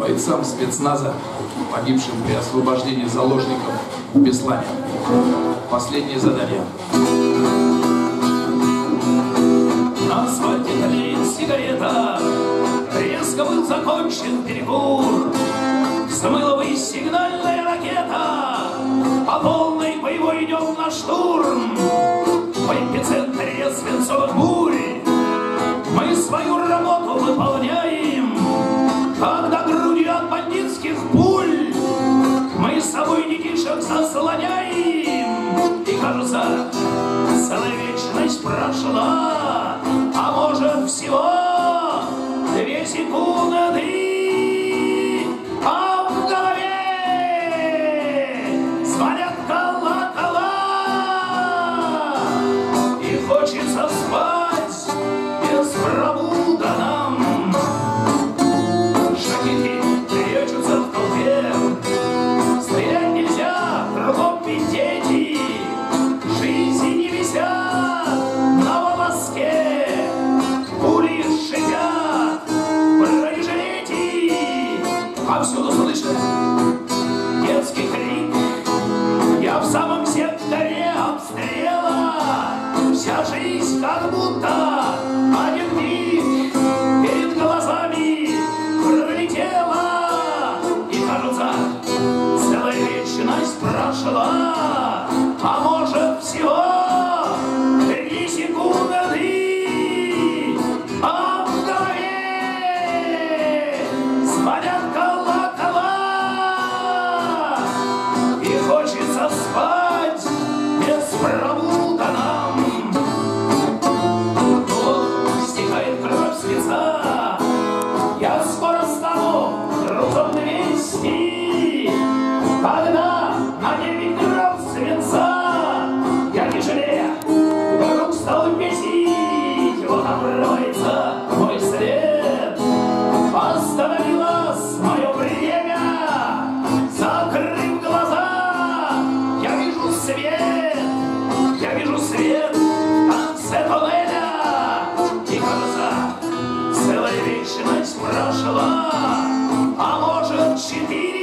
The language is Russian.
бойцам спецназа, погибшим при освобождении заложников в Беслане. Последнее задание. На асфальте тлеет сигарета, резко был закончен перекур. Взмыла ввысь сигнальная ракета, по полной боевой идем на штурм. В эпицентре свинцовых бурь мы свою работу выполняем, когда грудью от бандитских пуль мы с собой детишек заслоняем. И кажется, целая вечность прошла, а может всего 2 секунды. А в голове звонят колокола, и хочется спать без пробуда нам. Шахиды прячутся в толпе, стрелять нельзя, кругом ведь дети, жизни не висят на волоске, пули шипят, бронежилеты, повсюду слышно детский крик. Я в самом секторе обстрела, вся жизнь как будто один миг перед глазами пролетела. И кажется, целая вечность прошла, а может всего 3 секунды. А в голове звонят колокола, и хочется спать без пробуда нам. Вот стекает кровь с лица, я скоро стану грузом 200, когда на 9 грамм свинца я не жалея вокруг стал месить. Вот обрывается мой след, остановилось мое время. Закрыв глаза, я вижу свет в конце туннеля. И кажется, целая вечность прошла, а может 4